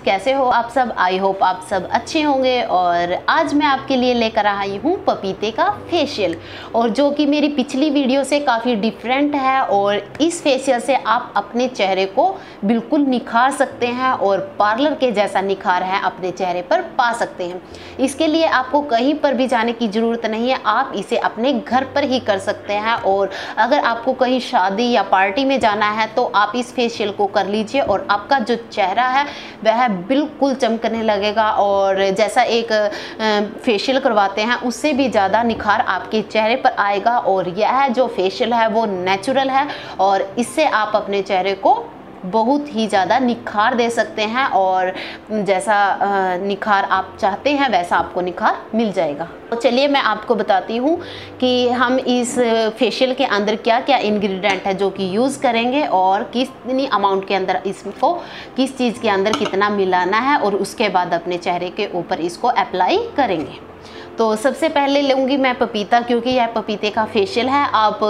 कैसे हो आप सब? आई होप आप सब अच्छे होंगे। और आज मैं आपके लिए लेकर आई हूँ पपीते का फेशियल, और जो कि मेरी पिछली वीडियो से काफ़ी डिफरेंट है। और इस फेशियल से आप अपने चेहरे को बिल्कुल निखार सकते हैं और पार्लर के जैसा निखार है अपने चेहरे पर पा सकते हैं। इसके लिए आपको कहीं पर भी जाने की ज़रूरत नहीं है, आप इसे अपने घर पर ही कर सकते हैं। और अगर आपको कहीं शादी या पार्टी में जाना है तो आप इस फेशियल को कर लीजिए और आपका जो चेहरा है वह बिल्कुल चमकने लगेगा। और जैसा एक फेशियल करवाते हैं उससे भी ज़्यादा निखार आपके चेहरे पर आएगा। और यह जो फेशियल है वो नेचुरल है और इससे आप अपने चेहरे को बहुत ही ज़्यादा निखार दे सकते हैं। और जैसा निखार आप चाहते हैं वैसा आपको निखार मिल जाएगा। तो चलिए मैं आपको बताती हूँ कि हम इस फेशियल के अंदर क्या क्या इंग्रेडिएंट है जो कि यूज़ करेंगे और कितनी अमाउंट के अंदर इसको किस चीज़ के अंदर कितना मिलाना है, और उसके बाद अपने चेहरे के ऊपर इसको अप्लाई करेंगे। तो सबसे पहले लूँगी मैं पपीता, क्योंकि यह पपीते का फेशियल है। आप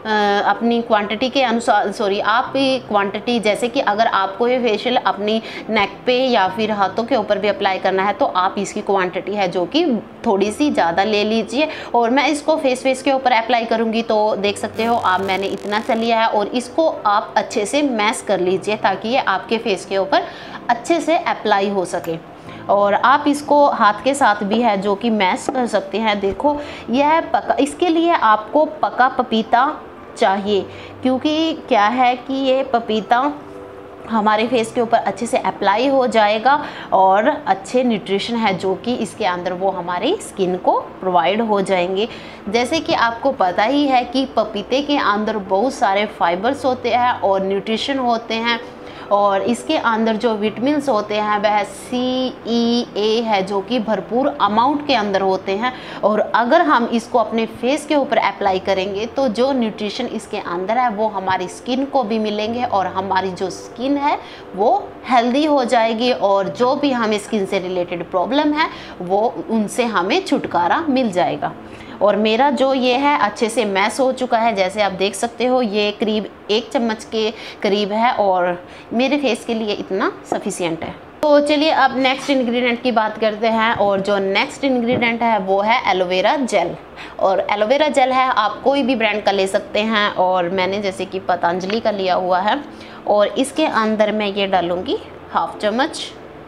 अपनी क्वांटिटी के अनुसार आप क्वांटिटी, जैसे कि अगर आपको ये फेशियल अपनी नेक पे या फिर हाथों के ऊपर भी अप्लाई करना है तो आप इसकी क्वांटिटी है जो कि थोड़ी सी ज़्यादा ले लीजिए। और मैं इसको फेस के ऊपर अप्लाई करूँगी, तो देख सकते हो आप मैंने इतना सा लिया है। और इसको आप अच्छे से मैश कर लीजिए ताकि ये आपके फेस के ऊपर अच्छे से अप्लाई हो सके। और आप इसको हाथ के साथ भी है जो कि मैश कर सकते हैं। देखो यह पका, इसके लिए आपको पका पपीता चाहिए, क्योंकि क्या है कि ये पपीता हमारे फेस के ऊपर अच्छे से अप्लाई हो जाएगा और अच्छे न्यूट्रिशन है जो कि इसके अंदर वो हमारी स्किन को प्रोवाइड हो जाएंगे। जैसे कि आपको पता ही है कि पपीते के अंदर बहुत सारे फाइबर्स होते हैं और न्यूट्रिशन होते हैं, और इसके अंदर जो विटामिन्स होते हैं वह CEA है जो कि भरपूर अमाउंट के अंदर होते हैं। और अगर हम इसको अपने फेस के ऊपर अप्लाई करेंगे तो जो न्यूट्रिशन इसके अंदर है वो हमारी स्किन को भी मिलेंगे और हमारी जो स्किन है वो हेल्दी हो जाएगी, और जो भी हमें स्किन से रिलेटेड प्रॉब्लम है वो उनसे हमें छुटकारा मिल जाएगा। और मेरा जो ये है अच्छे से मैश हो चुका है, जैसे आप देख सकते हो ये करीब 1 चम्मच के करीब है और मेरे फेस के लिए इतना सफिशिएंट है। तो चलिए अब नेक्स्ट इंग्रेडिएंट की बात करते हैं, और जो नेक्स्ट इंग्रेडिएंट है वो है एलोवेरा जेल। और एलोवेरा जेल है, आप कोई भी ब्रांड का ले सकते हैं, और मैंने जैसे कि पतंजलि का लिया हुआ है। और इसके अंदर मैं ये डालूँगी 1/2 चम्मच।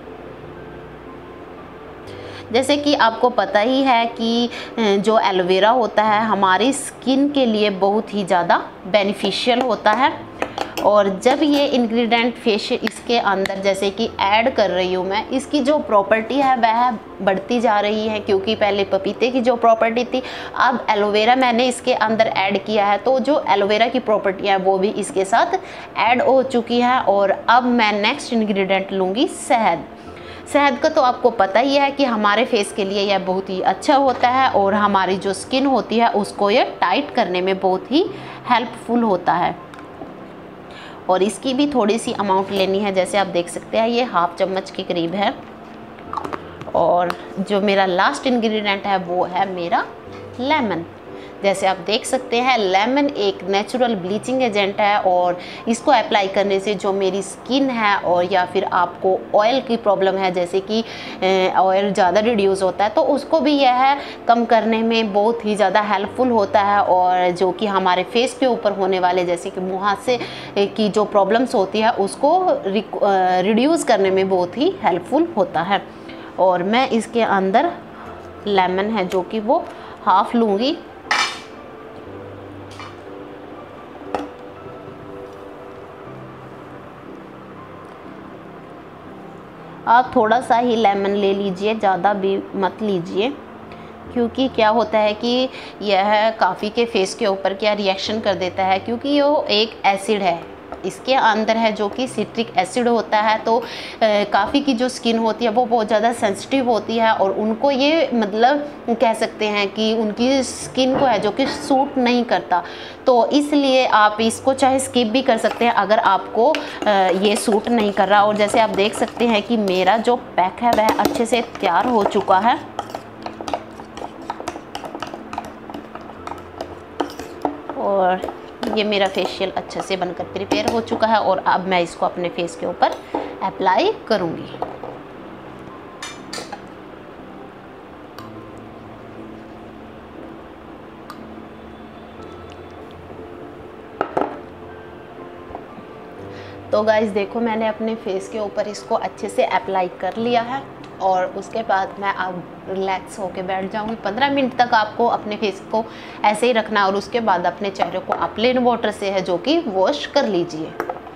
जैसे कि आपको पता ही है कि जो एलोवेरा होता है हमारी स्किन के लिए बहुत ही ज़्यादा बेनिफिशियल होता है। और जब ये इंग्रेडिएंट फेशियल इसके अंदर जैसे कि ऐड कर रही हूँ मैं, इसकी जो प्रॉपर्टी है वह बढ़ती जा रही है, क्योंकि पहले पपीते की जो प्रॉपर्टी थी अब एलोवेरा मैंने इसके अंदर ऐड किया है, तो जो एलोवेरा की प्रॉपर्टी है वो भी इसके साथ ऐड हो चुकी है। और अब मैं नेक्स्ट इंग्रेडिएंट लूँगी शहद। शहद का तो आपको पता ही है कि हमारे फेस के लिए यह बहुत ही अच्छा होता है और हमारी जो स्किन होती है उसको यह टाइट करने में बहुत ही हेल्पफुल होता है। और इसकी भी थोड़ी सी अमाउंट लेनी है, जैसे आप देख सकते हैं ये 1/2 चम्मच के करीब है। और जो मेरा लास्ट इंग्रेडिएंट है वो है मेरा लेमन। जैसे आप देख सकते हैं लेमन एक नेचुरल ब्लीचिंग एजेंट है, और इसको अप्लाई करने से जो मेरी स्किन है और या फिर आपको ऑयल की प्रॉब्लम है, जैसे कि ऑयल ज़्यादा रिड्यूस होता है, तो उसको भी यह कम करने में बहुत ही ज़्यादा हेल्पफुल होता है। और जो कि हमारे फेस के ऊपर होने वाले जैसे कि मुहासे की जो प्रॉब्लम्स होती है उसको रिड्यूस करने में बहुत ही हेल्पफुल होता है। और मैं इसके अंदर लेमन है जो कि वो 1/2 लूँगी। आप थोड़ा सा ही लेमन ले लीजिए, ज़्यादा भी मत लीजिए, क्योंकि क्या होता है कि यह काफ़ी के फेस के ऊपर क्या रिएक्शन कर देता है, क्योंकि ये एक एसिड है इसके अंदर है जो कि सिट्रिक एसिड होता है। तो काफ़ी की जो स्किन होती है वो बहुत ज़्यादा सेंसिटिव होती है, और उनको ये मतलब कह सकते हैं कि उनकी स्किन को है जो कि सूट नहीं करता। तो इसलिए आप इसको चाहे स्किप भी कर सकते हैं अगर आपको ये सूट नहीं कर रहा। और जैसे आप देख सकते हैं कि मेरा जो पैक है वह अच्छे से तैयार हो चुका है। और ये मेरा फेशियल अच्छे से बनकर प्रिपेयर हो चुका है, और अब मैं इसको अपने फेस के ऊपर अप्लाई करूँगी। तो गाइस देखो मैंने अपने फेस के ऊपर इसको अच्छे से अप्लाई कर लिया है और उसके बाद मैं अब रिलैक्स होके बैठ जाऊंगी। 15 मिनट तक आपको अपने फेस को ऐसे ही रखना है और उसके बाद अपने चेहरे को आप प्लेन वाटर से है जो कि वॉश कर लीजिए।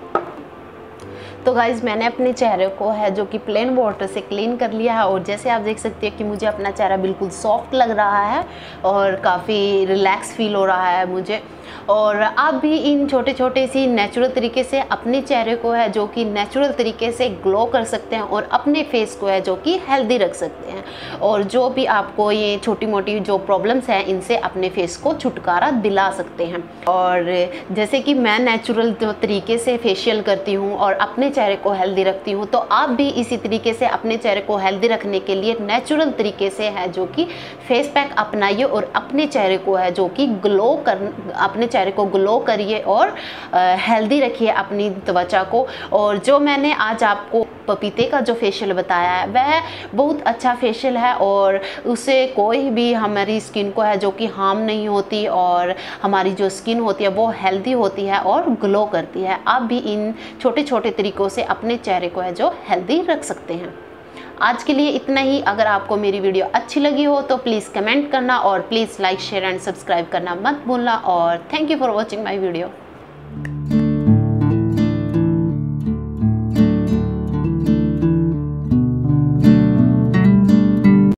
तो गाइज़ मैंने अपने चेहरे को है जो कि प्लेन वाटर से क्लीन कर लिया है और जैसे आप देख सकते हैं कि मुझे अपना चेहरा बिल्कुल सॉफ्ट लग रहा है और काफ़ी रिलैक्स फील हो रहा है मुझे। और आप भी इन छोटे छोटे सी नेचुरल तरीके से अपने चेहरे को है जो कि नेचुरल तरीके से ग्लो कर सकते हैं और अपने फेस को है जो कि हेल्दी रख सकते हैं। और जो भी आपको ये छोटी मोटी जो प्रॉब्लम्स हैं इनसे अपने फेस को छुटकारा दिला सकते हैं। और जैसे कि मैं नेचुरल तरीके से फेशियल करती हूँ और अपने चेहरे को हेल्दी रखती हूँ, तो आप भी इसी तरीके से अपने चेहरे को हेल्दी रखने के लिए नेचुरल तरीके से है जो कि फेस पैक अपनाइए और अपने चेहरे को है जो कि अपने चेहरे को ग्लो करिए और हेल्दी रखिए अपनी त्वचा को। और जो मैंने आज आपको पपीते का जो फेशियल बताया है वह बहुत अच्छा फेशियल है और उससे कोई भी हमारी स्किन को है जो कि हार्म नहीं होती और हमारी जो स्किन होती है वो हेल्दी होती है और ग्लो करती है। आप भी इन छोटे छोटे तरीकों से अपने चेहरे को है जो हेल्दी रख सकते हैं। आज के लिए इतना ही। अगर आपको मेरी वीडियो अच्छी लगी हो तो प्लीज़ कमेंट करना और please like share and subscribe करना मत भूलना। और thank you for watching my video.